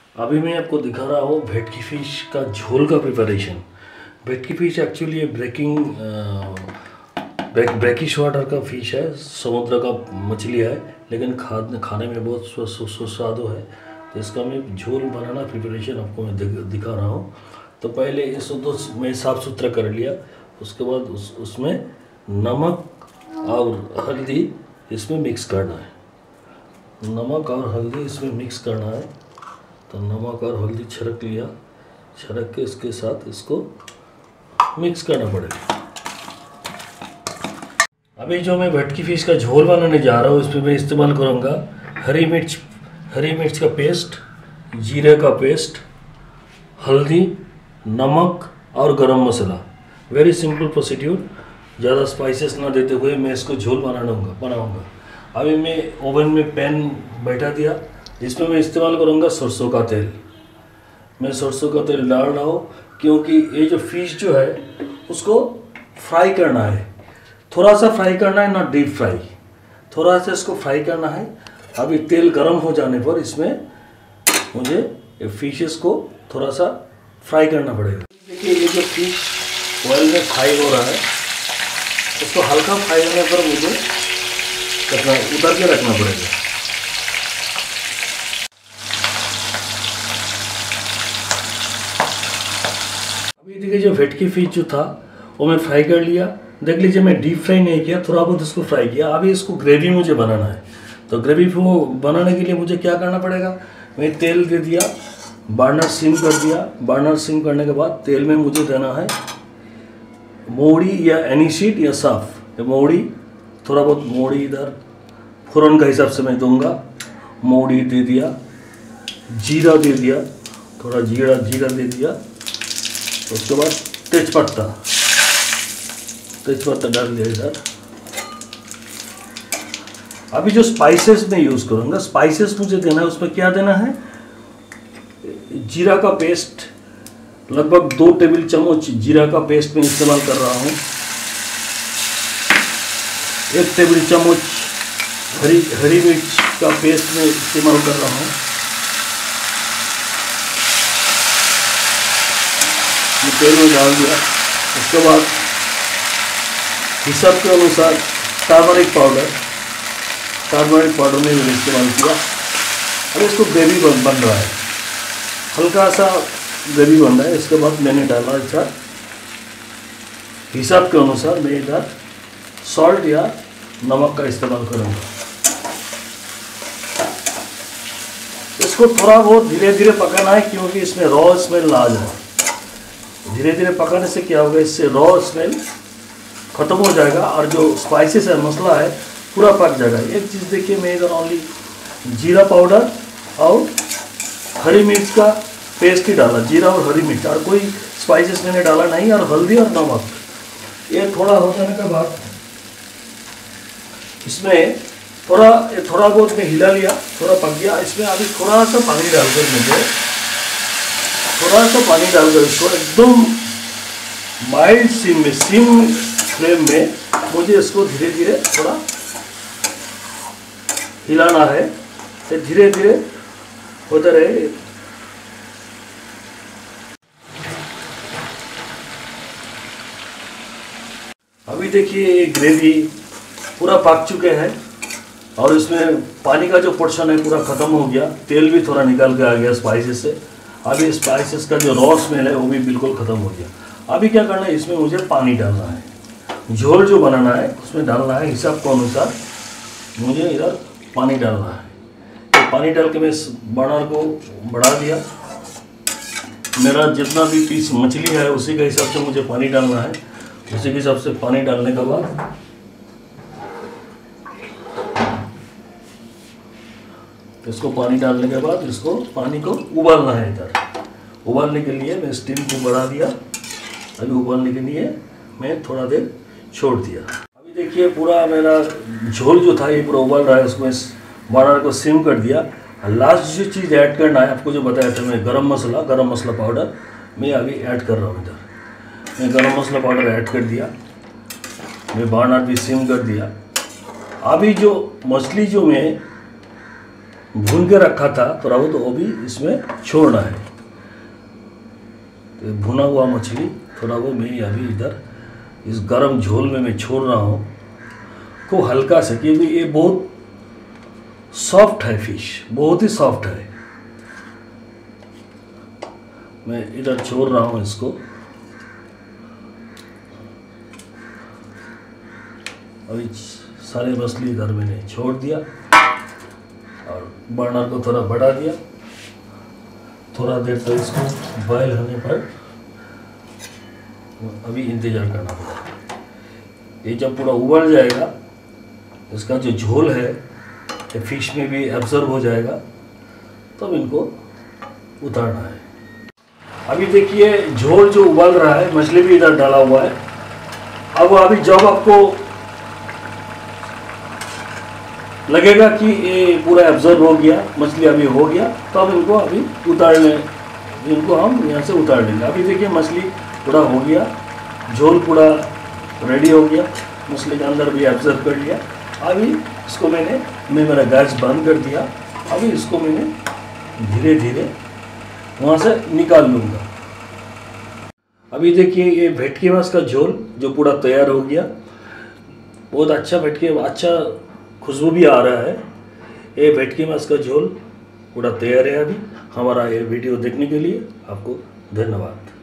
अभी मैं आपको दिखा रहा हूँ भेटकी फिश का झोल का preparation. Bhetki fish actually brackish water का फिश है, समुद्र का मछली है, लेकिन खाने में बहुत सुस्वादु है। तो इसका मैं झोल बनाना प्रिपरेशन आपको मैं दिखा रहा हूँ। तो पहले इसको तो मैं साफ़ सुथरा कर लिया, उसके बाद उसमें नमक और हल्दी इसमें मिक्स करना है। नमक और हल्दी इसमें मिक्स करना है। तो नमक और हल्दी छिड़क लिया, छिड़क के इसके साथ इसको मिक्स करना पड़ेगा। अभी जो मैं भेटकी फिश का झोल बनाने जा रहा हूँ, इसमें मैं इस्तेमाल करूँगा हरी मिर्च का पेस्ट, जीरे का पेस्ट, हल्दी, नमक और garam masala. Very simple procedure, ज़्यादा स्पाइसेस ना देते हुए मैं इसको झोल बनाऊँगा। अभी मैं ओवन में पैन बैठा दिया, जिसमें मैं इस्तेमाल करूँगा सरसों का तेल। मैं सरसों का तेल डाल रहा हूँ क्योंकि ये जो फिश जो है उसको फ्राई करना है, थोड़ा सा फ्राई करना है, ना डीप फ्राई, थोड़ा सा इसको फ्राई करना है। अभी तेल गर्म हो जाने पर इसमें मुझे ये फिशेस को थोड़ा सा फ्राई करना पड़ेगा। देखिए ये जो फिश ऑयल में फ्राई हो रहा है, उसको हल्का फ्राई होने पर मुझे उतर के रखना पड़ेगा। अभी देखिए जो भेटकी फिश जो था वो मैं फ्राई कर लिया। देख लीजिए मैं डीप फ्राई नहीं किया, थोड़ा बहुत इसको फ्राई किया। अभी इसको ग्रेवी मुझे बनाना है। तो ग्रेवी को बनाने के लिए मुझे क्या करना पड़ेगा, मैं तेल दे दिया, बर्नर सिम कर दिया। बर्नर सिम करने के बाद तेल में मुझे देना है मोहरी या एनीसीड या साफ मोहरी, थोड़ा बहुत मोहरी इधर फ़ौरन का हिसाब से मैं दूंगा। मोहरी दे दिया, जीरा दे दिया, थोड़ा जीरा दे दिया। उसके बाद तेजपत्ता डाल दिया इधर। अभी जो स्पाइसेस मैं यूज़ करूँगा, स्पाइसेस मुझे देना है, उसमें क्या देना है, जीरा का पेस्ट, लगभग 2 टेबल चम्मच जीरा का पेस्ट मैं इस्तेमाल कर रहा हूँ। 1 टेबल चम्मच हरी मिर्च का पेस्ट में इस्तेमाल कर रहा हूँ। तेल में डाल दिया। उसके बाद हिसाब के अनुसार टर्मरिक पाउडर में मैंने इस्तेमाल किया। अब इसको ग्रेवी बन रहा है, हल्का सा ग्रेवी बन रहा है। इसके बाद मैंने डाला इधर हिसाब के अनुसार, मैं इधर सॉल्ट या नमक का इस्तेमाल करूँगा। इसको थोड़ा बहुत धीरे धीरे पकाना है क्योंकि इसमें रॉ स्मेल आ जाए। धीरे धीरे पकाने से क्या होगा, इससे रॉ स्मेल खत्म हो जाएगा और जो स्पाइसेस है, मसाला है, पूरा पक जाएगा। एक चीज़ देखिए, मैं इधर ओनली जीरा पाउडर और हरी मिर्च का पेस्ट ही डाला, जीरा और हरी मिर्च, और कोई स्पाइसेस मैंने डाला नहीं। और हल्दी और नमक ये थोड़ा हो जाने के बाद इसमें थोड़ा बहुत मैं हिला लिया, थोड़ा पक गया। इसमें अभी थोड़ा सा पानी डालकर इसको एकदम माइल्ड सिम फ्लेम में मुझे इसको धीरे धीरे थोड़ा हिलाना है। तो धीरे धीरे होता रहे। अभी देखिए ये ग्रेवी पूरा पक चुके हैं और इसमें पानी का जो पोर्शन है पूरा ख़त्म हो गया, तेल भी थोड़ा निकल के आ गया स्पाइसेस से। अभी स्पाइसेस का जो रॉ स्मेल है वो भी बिल्कुल ख़त्म हो गया। अभी क्या करना है, इसमें मुझे पानी डालना है। झोल जो बनाना है उसमें डालना है हिसाब के अनुसार। मुझे इधर पानी डालना है। तो पानी डाल के मैं बर्नर को बढ़ा दिया। मेरा जितना भी पीस मछली है उसी के हिसाब से मुझे पानी डालना है। उसी के हिसाब से पानी डालने के बाद इसको पानी को उबालना है। इधर उबालने के लिए मैं स्टीम को बढ़ा दिया। अभी उबालने के लिए मैं थोड़ा देर छोड़ दिया। अभी देखिए पूरा मेरा झोल जो था ये पूरा उबाल रहा है। उसको मैं बर्नर को सिम कर दिया। लास्ट जो चीज़ ऐड करना है, आपको जो बताया था मैं, गरम मसाला पाउडर मैं अभी ऐड कर रहा हूँ। इधर मैं गरम मसाला पाउडर ऐड कर दिया। मैं बर्नर भी सिम कर दिया। अभी जो मछली जो मैं भून के रखा था थोड़ा बहुत, वो भी इसमें छोड़ना है। तो भुना हुआ मछली थोड़ा वो मैं अभी इधर इस गरम झोल में मैं छोड़ रहा हूँ को हल्का से, क्योंकि ये बहुत सॉफ्ट है, फिश बहुत ही सॉफ्ट है। मैं इधर छोड़ रहा हूँ इसको। अभी सारे मछली इधर मैंने छोड़ दिया और बर्नर को थोड़ा बढ़ा दिया। थोड़ा देर तक इसको बॉयल होने पर अभी इंतज़ार करना पड़ेगा। ये जब पूरा उबल जाएगा, इसका जो झोल है ये फिश में भी एब्जॉर्ब हो जाएगा, तब इनको उतारना है। अभी देखिए झोल जो उबल रहा है, मछली भी इधर डाला हुआ है। अब अभी जब आपको लगेगा कि ये पूरा एब्जॉर्ब हो गया, मछली अभी हो गया, तो अब इनको अभी इनको हम यहाँ से उतार लेंगे। अभी देखिए मछली पूरा हो गया, झोल पूरा रेडी हो गया, मछली के अंदर भी एब्जॉर्ब कर लिया। अभी इसको मैं मेरा गैस बंद कर दिया। अभी इसको मैंने धीरे धीरे वहाँ से निकाल लूँगा। अभी देखिए ये भेटकी माछ का झोल जो पूरा तैयार हो गया, बहुत अच्छा अच्छा खुशबू भी आ रहा है। ये भेटकी माछ का झोल पूरा तैयार है। अभी हमारा ये वीडियो देखने के लिए आपको धन्यवाद।